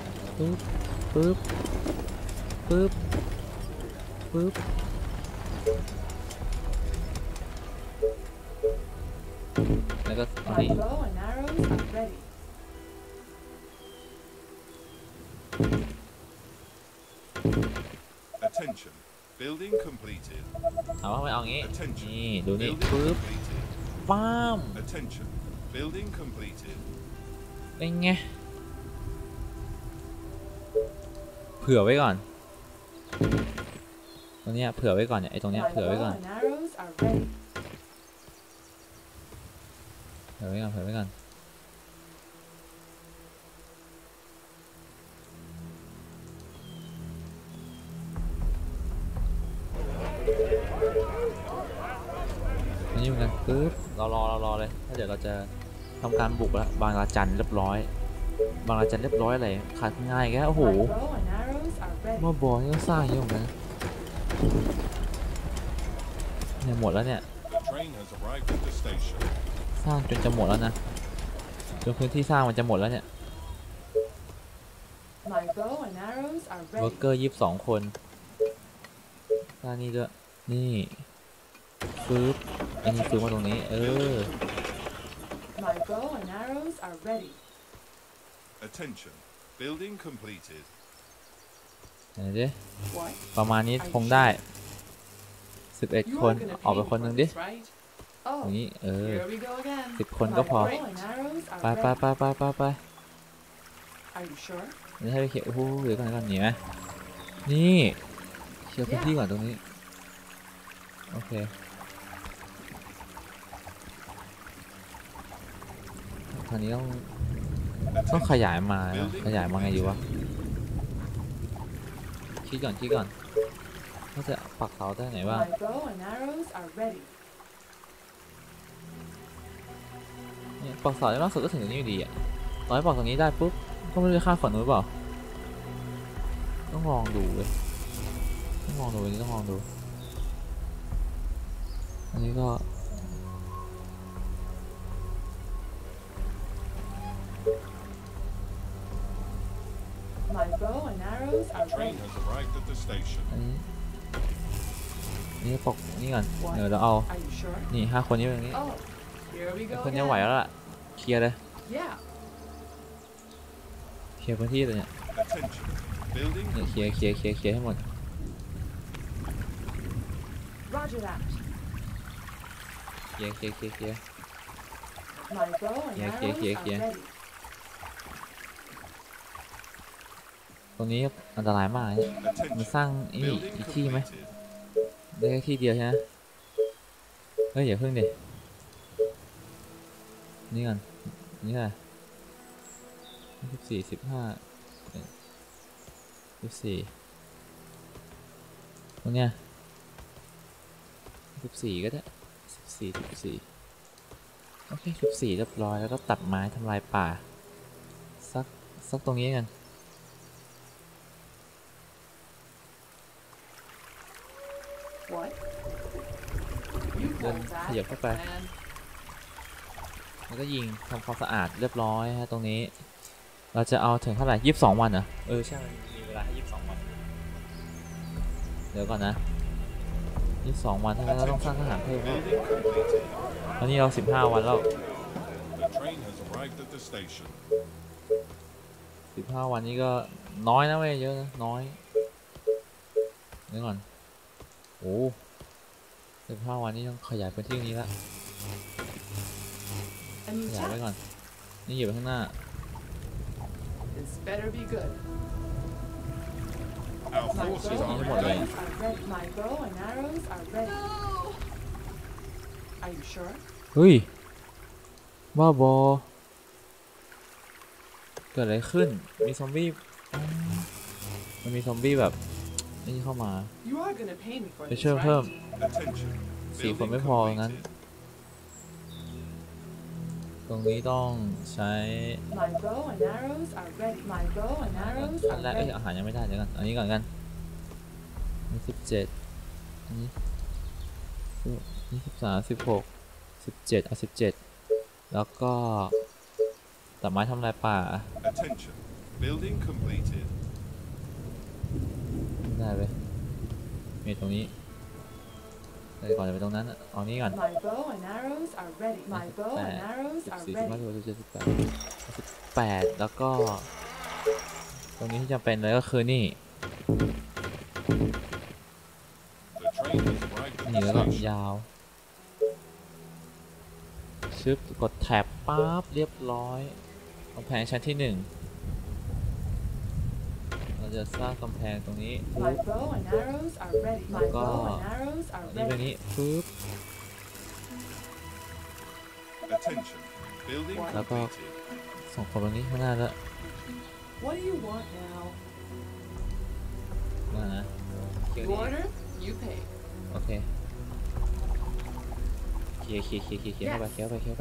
แล้วก็อัน My นี้ bow and arrows are ready. Attention. Building completed. เอาว่าไม่เอางี้ Attention. นี่ดูนี่ Building ปึ๊บ completed. ป้าม Attention. Building completed. เป็นไงเผื่อไว้ก่อนตรงเนี้ยเผื่อไว้ก่อนเนี่ยไอ้ตรงเนี้ย My เผื่อไว้ bow ก่อน and arrows are ready. เผื่อไว้ก่อนนี่เหมือนกันปึ๊บรอเลยถ้าเดี๋ยวเราจะทำการบุกแล้วบางระจันเรียบร้อยเลยขาดง่ายแค่โอ้โห My bow and arrows are ready. มาบอกนี่ก็สร้างเยอะเหมือนกันเนี่ยหมดแล้วเนี่ย The train has arrived at the station. สร้างจนจะหมดแล้วนะจนพื้นที่สร้างมันจะหมดแล้วเนี่ย My bow and arrows are เวิร์ก ready. เกอร์22 คนสร้างนี่ด้วยนี่ปึ๊บอันนี้ปึ๊บมาตรงนี้ My bow and arrows are ready. Attention. Building completed. เห็นดิ What? ประมาณนี้คงได้11 คน You're gonna ออกไป pay คนหนึ่ง for ดิ this, right? อ Oh, ย่างนี้ here we go again. 10 คนก็ My พอ bow and arrows are ไป ready. Are you sure? นี่ให้ไปเขียนโอ้โหเดี๋ยวก่อนหนีไหมนี่เคลียร์พื้นที่ก่อนตรงนี้โอเคทางนี้ต้องข Attention. ยายมาไงดีวะคิดก่อนว่าจะปักเสาได้ไหนบ้าง My bow and arrows are ready. เนี่ยปักเสาได้มากสุดก็ถึงตรงนี้อยู่ดีอ่ะต่อให้ปักตรงนี้ได้ปุ๊บก็ไม่รู้จะข้ามฝั่งนู้นหรือเปล่าต้องลองดูเลยต้องลองดูอันนี้ก็ My bow and arrows The are train ready. has arrived at the station. อันนี้ปกนี่ก่อนเดี๋ยวเราเอา Are you sure? นี่5 คนนี้ตรงนี้ Oh, here we ค go นนี้ไหว again. แล้วล่ะเคลียร์เลย Yeah. เคลียร์พื้นที่เลยเนี่ย Attention. Building เนี่ยเคลียร์ให้หมด Roger that. เคลียร์ My bow and Yeah, arrows yeah, are yeah. ready. ตรงนี้อันตรายมากเลยมัน Attention. สร้างอี Building กที่ไหม completed. ได้แค่ที่เดียวใช่ไหมเฮ้ยอย่าเพิ่งดินี่ก่อนนี่ไง14 15 14ตรงเนี้ย14ก็ได้14โอเค14เรียบร้อยแล้วก็ตัดไม้ทำลายป่าสักตรงนี้กัน What? You เดิน call ขยับ that เข้าไป plan? แล้วก็ยิงทำความสะอาดเรียบร้อยฮะตรงนี้ เราจะเอาถึงเท่าไหร่22 วันเหรอใช่มันมีเวลาให้22 วันเดี๋ยวก่อนนะ22 วันถ้างั้นเราต้องสร้างทหารเพิ่มแล้ว Building completed. ตอนนี้เรา15 วันแล้ว The train has arrived at the station. 15 วันนี้ก็น้อยนะเว้ยเยอะนะน้อยเดี๋ยวก่อนโอ้15 วันนี้ต้องขยายพื้นที่ตรงนี้ละ A new ขยายไว้ task. ก่อนนี่อยู่ไปข้างหน้า better be good. Our My forces bow are and What ready. arrows are ready. My bow and arrows are ready. Are you sure? เฮ้ยบ้าบอเกิดอะไรขึ้นมีซอมบี้อ๋อมันมีซอมบี้แบบนี่เข้ามา You are gonna pay me for ไป this, ช่วยเพิ่ม right? Attention. 4 คน Building ไม่พองั้น completed. ตรงนี้ต้องใช้ My bow and arrows are ready. My bow and arrows อัน are แรกเอ้ย ready. อาหารยังไม่ได้เดี๋ยวกันอันนี้ก่อนกันอันนี้17อันนี้23 16 17เอา17แล้วก็ตัดไม้ทำลายป่า Attention. Building completed. ไม่ได้เลยมีตรงนี้แต่ก่อนจะไปตรงนั้นอะเอานี้ก่อน My bow and arrows are ready. My bow and arrows 14 are 15 ready. 16 17 18แล้วก็ตรงนี้ที่จำเป็นเลยก็คือนี่ The train has arrived at นี่ the แล้วก็ station. ยาวชึบกดแท็บปั๊บเรียบร้อยกำแพงชั้นที่ 1เราจะสร้างกำแพงตรงนี้ My bow and arrows are ready. My Có. bow and arrows อั are นนี้เป็น ready. นี้ปึ๊บ Attention. Building What? Là có. completed. ส่งคนตรงนี้ข้างหน้าแล้ว What do you want now? มานะเคลียร์ You นี่ order, you pay. โอเคเคลียร์เข้าไป Yes. เคลียร์เข้าไป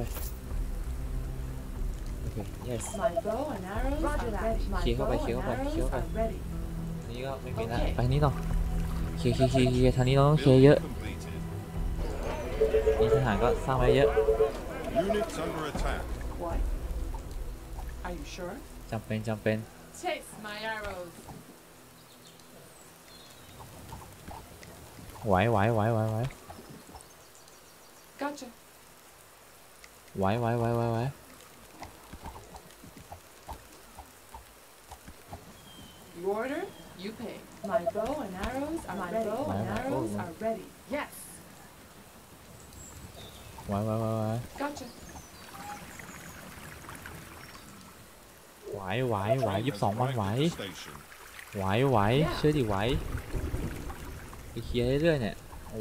โอเค yes My bow and arrows Roger are that. ready. My Kia bow không phải, and kia không phải, arrows kia không phải. are ready. อันนี้ก็ไม่มีแล้วโอเคไปทางนี้ต่อเคลียร์ทางนี้เราต้องเคลียร์เยอะ Building completed. นี่ทหารก็สร้างไว้เยอะ Units under attack. What? Are you sure? จำเป็น Chase my arrows. ไหว Gotcha. You order, you pay. My bow and arrows are My ready. bow My and arrows arrows. are ready. Yes. ไหว Gotcha. 22 วันไหว Arrived at the station. ไหวเชื่อดิไหวไปเคลียร์เรื่อยๆเนี่ยไหว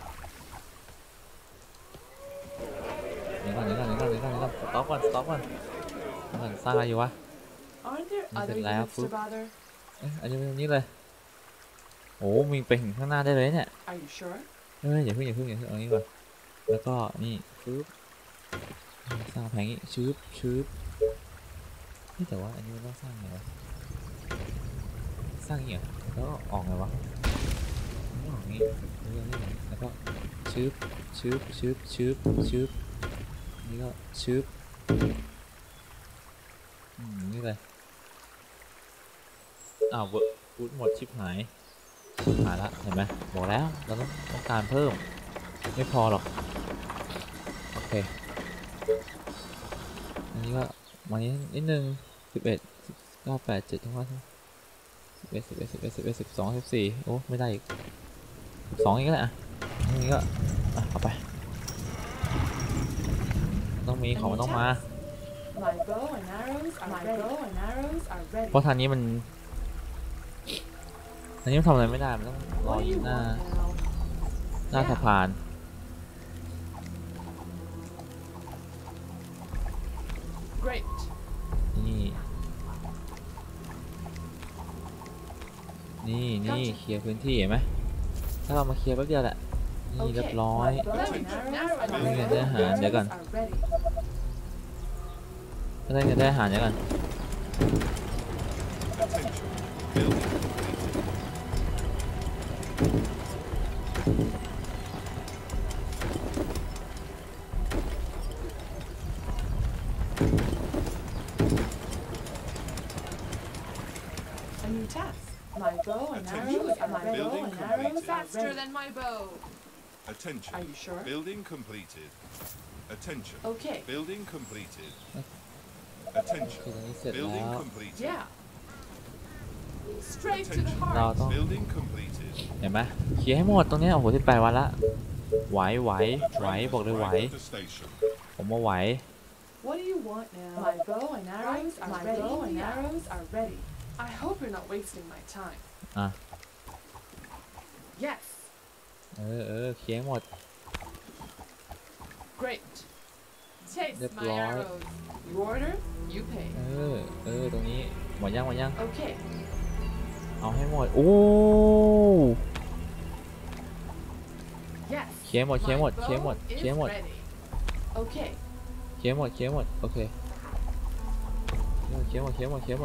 เดี๋ยวก่อนสต็อปก่อนสร้างอะไรอยู่วะ Aren't there Is it other loud units to food? bother? เอ้ยอันนี้เป็นตรงนี้เลยโอ้มีไปถึงข้างหน้าได้เลยเนี่ย Are you sure? อย่าเพิ่งเอานี้ก่อนแล้วก็นี่ปึ๊บสร้างแผงนี้ชืบนี่แต่ว่าอันนี้มันต้องสร้างไงวะสร้างอย่างเงี้ยแล้วออกไงวะไม่ออกงี้แล้วก็ชืบนี่ก็ชืบนี่เลยอ้าวฟุตหมดชิบหายละเห็นไหมบอกแล้วเราต้องการเพิ่มไม่พอหรอกโอเคอันนี้ก็มานิดนึง11 9 8 7ทั้งวัน11 12 14โอ้ไม่ได้อีก12อีกแล้วอ่ะอันนี้ก็เอาไปต้องมีของมันต้องมา My bow and arrows are ready. เพราะทางนี้มันทำอะไรไม่ได้มันต้องรอ What do อยู่ you หน้า want now? หน้าสะพาน Great. นี่เคลียร์พื้นที่เห็นไหมถ้าเรามาเคลียร์แป๊บเดียวแหละนี่เรียบ Okay. ร้อย My bow and arrows are นี่ ready. ได้อาหารเดี๋ยวก่อน Arrows are ready. ถ้าได้อาหารเดี๋ยวก่อน Attention. Building completed. A new task. My bow and Attention. arrows are ready. Building My bow and arrows completed. are Faster ready. than my bow. Attention. Are you sure? Building completed. Attention. Okay. Building completed. Attention. คือตรงนี้เสร็จ Building แล้ว completed. Yeah. Straight to the Attention. เรา heart. ต้อง Building completed. เห็นไหมเคลียร์ให้หมดตรงเนี้ยโอ้โห18 วันละไหว The train has บอกเลยไหว arrived at the station. ผมมาไหว What do you want now? My bow and arrows are ready. My bow and arrows are ready. I hope you're not wasting my time. อ่ะ Yes. เคลียร์หมด Great. Taste Yep, my right. arrows. You order, you pay. ตรงนี้หมดยัง Okay. เอาให้หมดโอ้ Yes. เคลียร์หมด My bow is ready. Okay. เคลียร์หมดโอเคเคลียร์หมด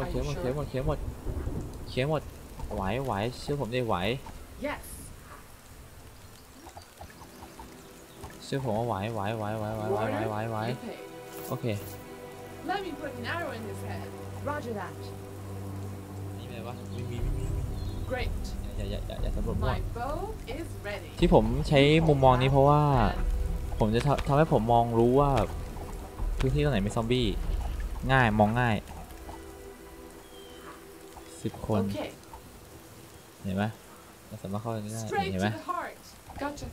ไหวเชื่อผมได้ไหว Yes. เชื่อผมว่าไหว You order, you pay. โอเค Let me put an arrow in his head. Roger that. นี่อะไรวะมี Great. อย่าสำรวจมั่ว My bow is ready. ที่ผมใช้มุมมองนี้เพราะว่าผมจะทำให้ผมมองรู้ว่าพื้นที่ตรงไหนมีซอมบี้มองง่าย10 คน Okay. เห็นไหมเราสามารถเข้าไปได้ Straight เห็ to นไหม the heart. Gotcha.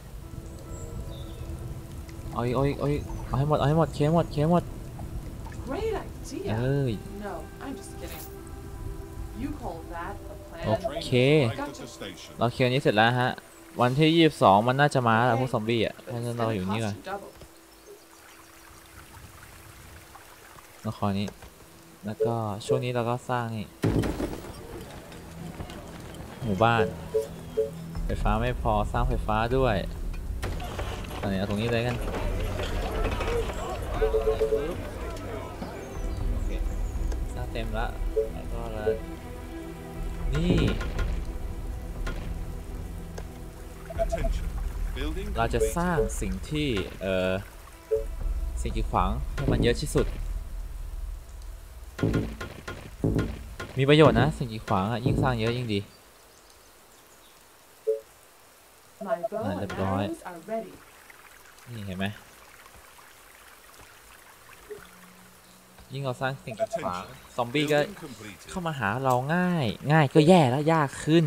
เอาให้หมดเคลียร์หมด Great idea. เอ้ย No, I'm just kidding. You call that a plan? The train Okay. has arrived at the station. เราเคลียร์นี้เสร็จแล้วฮะวันที่22มันน่าจะมาแล้วพวกซอมบี้อ่ะ But เพราะฉะ it's นั้นเรา gonna อยู่นี่ cost ก่อน you double. ละครนี้แล้วก็ช่วงนี้เราก็สร้างนี่หมู่บ้านไฟฟ้าไม่พอสร้างไฟฟ้าด้วยตอนนี้เอาตรงนี้เลยกันสร้างเต็มละแล้วก็เลยนี่ Attention. Building เราจะ completed. สร้างสิ่งที่สิ่งกีดขวางให้มันเยอะที่สุดมีประโยชน์นะสิ่งกีดขวางอะยิ่งสร้างเยอะยิ่งดี My bow and Đẹp rồi. arrows are ready. นี่เห็นไหมยิ่งเราสร้างสิ่งกีดขวางซอมบี้ก็ Building completed. เข้ามาหาเราง่ายก็แย่แล้วยากขึ้น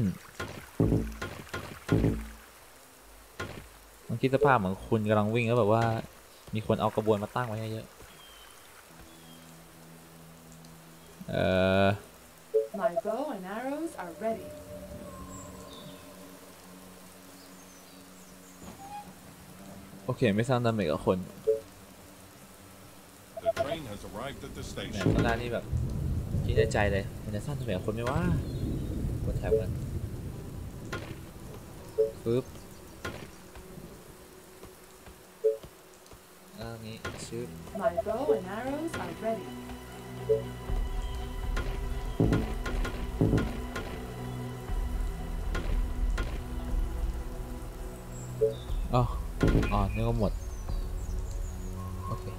มันคิดสภาพเหมือนคุณกำลังวิ่งแล้วแบบว่ามีคนเอากระบวนมาตั้งไว้เยอะ My bow and arrows are ready. โอเคไม่สร้างดาเมจกับคน The train has arrived at the แหม station. ตอนแรกนี่แบบคิดในใจเลยมันจะสร้างดาเมจกับคนไหมวะกดแถบกันปึ๊บแล้วตรงนี้ชื่อ My bow and arrows are ready. อ๋อนี่ก็หมดโอเค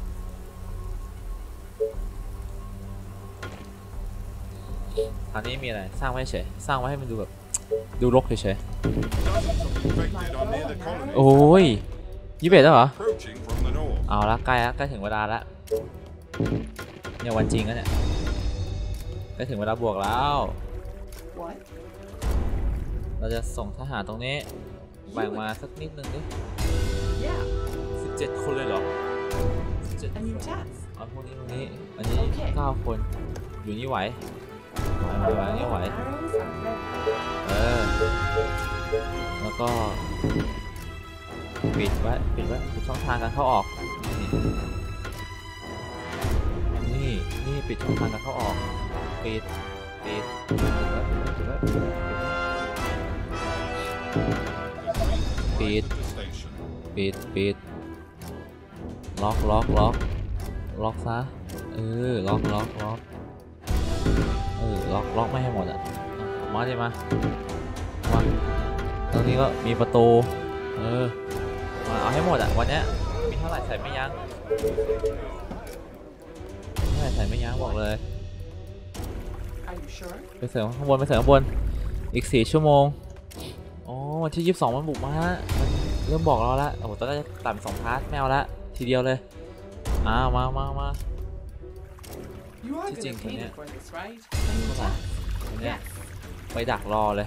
ทางนี้มีอะไรสร้างไว้เฉยสร้างไว้ให้มันดูแบบดูรกเฉย Dozens of infected are near the ๆ colony. โอ้ย21แล้วเหรอ Approaching from the north. เอาละใกล้ถึงเวลาละเนี่ยวันจริงแล้วเนี่ยใกล้ถึงเวลาบวกแล้ว What? เราจะส่งทหารตรงนี้แบ่งมาสักนิดนึงดิ Yeah. 17 คนเลยเหรอ A new task. เอาพวกนี้อันนี้9 คนอยู่นี่ไหวนี่ไหว Arrows are ready. แล้วก็ปิดไว้ปิดช่องทางการเข้าออกนี่ปิดช่องทางการเข้าออกปิดไว้ The train has arrived Speed. at the station. ปิดล็อกซะล็อกล็อกไม่ให้หมดอ่ะมาดิมาตรงนี้ก็มีประตูมาเอาให้หมดอ่ะวันเนี้ยมีเท่าไหร่ใส่ไม่ยั้งบอกเลย Are you sure? ไปเสริมข้างบนอีก4 ชั่วโมงอ๋อวันที่22มันบุกมามันเริ่มบอกเราแล้วโอ้โหตอนแรกจะตัด2 พาร์ทไม่เอาละทีเดียวเลยมา You are Chứ gonna chừng pay phải me nè. for this, right? A new Đúng rồi. task. ตรงเนี้ย Yes. ไปดักรอเลย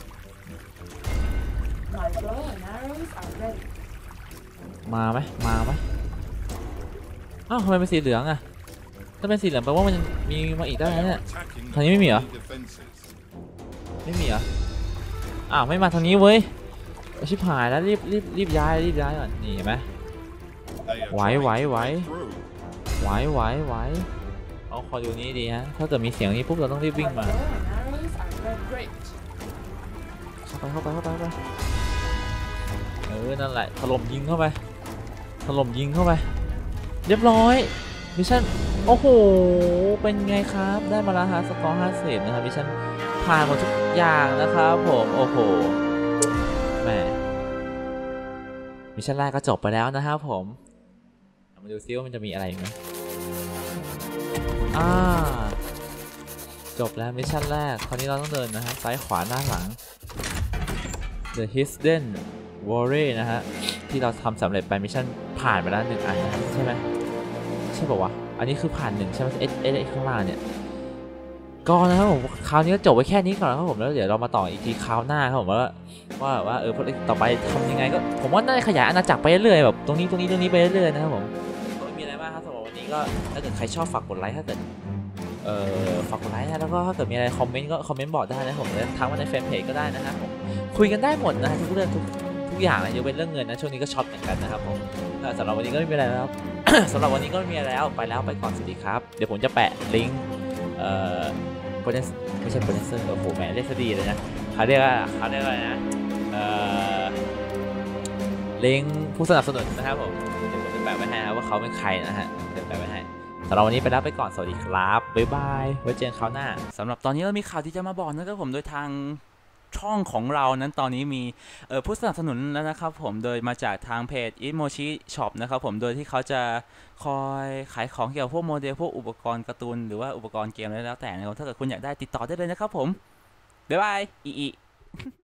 My bow and arrows are ready. มาไหมอ้าวทำไมเป็นสีเหลืองอะถ้าเป็นสีเหลืองแปลว่ามันมีมาอีกได้นะเนี่ย Attacking Thằng ấy mới mì hả? enemy defenses. ไม่มีเหรออ้าวไม่มาทางนี้เว้ยชิบหายแล้วรีบย้ายก่อนนี่เห็นไหม They are Quậy, trying quậy, to quậy. break through. ไหวเอาคอยดูนี้ดีฮะถ้าเกิดมีเสียงนี้ปุ๊บเราต้องรีบวิ่ง My มา bow and arrows are ready. Great. เข้าไปนั่นแหละถล่มยิงเข้าไปเรียบร้อยมิชชั่นโอ้โหเป็นไงครับได้มาแล้วฮะสกอร์50นะครับมิชชั่นผ่านหมดทุกอย่างนะครับผมโอ้โหแหมมิชชั่นแรกก็จบไปแล้วนะครับผมมาดูซิว่ามันจะมีอะไรไหมจบแล้วมิชชั่นแรกคราวนี้เราต้องเดินนะฮะซ้ายขวาหน้าหลัง The Hidden Warrior นะฮะที่เราทำสำเร็จไปมิชชั่นผ่านไปแล้ว1 อันนะใช่ไหมใช่ป่าวะอันนี้คือผ่าน1ใช่ไหมข้างล่างเนี่ยก็นะครับผมคราวนี้ก็จบไว้แค่นี้ก่อนนะครับผมแล้วเดี๋ยวเรามาต่ออีกทีคราวหน้าครับผมว่าต่อไปทำยังไงก็ผมว่าน่าจะขยายอาณาจักรไปเรื่อยแบบตรงนี้ไปเรื่อยนะครับผมก็ไม่มีอะไรมากครับสำหรับวันนี้ก็ถ้าเกิดใครชอบฝากกดไลค์ถ้าเกิดฝากกดไลค์นะแล้วก็ถ้าเกิดมีอะไรคอมเมนต์ก็คอมเมนต์บอกได้นะผมแล้วทักมาในแฟนเพจก็ได้นะครับผมคุยกันได้หมดนะทุกเรื่องทุกอย่างนะยกเว้นเรื่องเงินนะช่วงนี้ก็ช็อตเหมือนกันนะครับผมสำหรับวันนี้ก็ไม่มีอะไรแล้ว สำหรับวันนี้ก็ไม่มีอะไรแล้วไปก่อนสวัสดีครับเดี๋ยวผมจะแปะลิงก์ไม่ใช่โปรดิวเซอร์โอ้โหแหมเรียกซะดีเลยนะเขาเรียกว่าอะไรนะลิงก์ผู้สนับสนุนนะครับผมเดี๋ยวผมจะแปะไว้ให้นะว่าเขาเป็นใครนะฮะเดี๋ยวแปะไว้ให้สำหรับวันนี้ไปแล้วไปก่อนสวัสดีครับบ๊ายบายไว้เจอกันคราวหน้าสำหรับตอนนี้เรามีข่าวที่จะมาบอกนะครับผมโดยทางช่องของเรานั้นตอนนี้มีผู้สนับสนุนแล้วนะครับผมโดยมาจากทางเพจ Itmochi Shop นะครับผมโดยที่เขาจะคอยขายของเกี่ยวกับพวกโมเดลพวกอุปกรณ์การ์ตูนหรือว่าอุปกรณ์เกมอะไรแล้วแต่นะครับถ้าเกิดคุณอยากได้ติดต่อได้เลยนะครับผมบ๊ายบายอี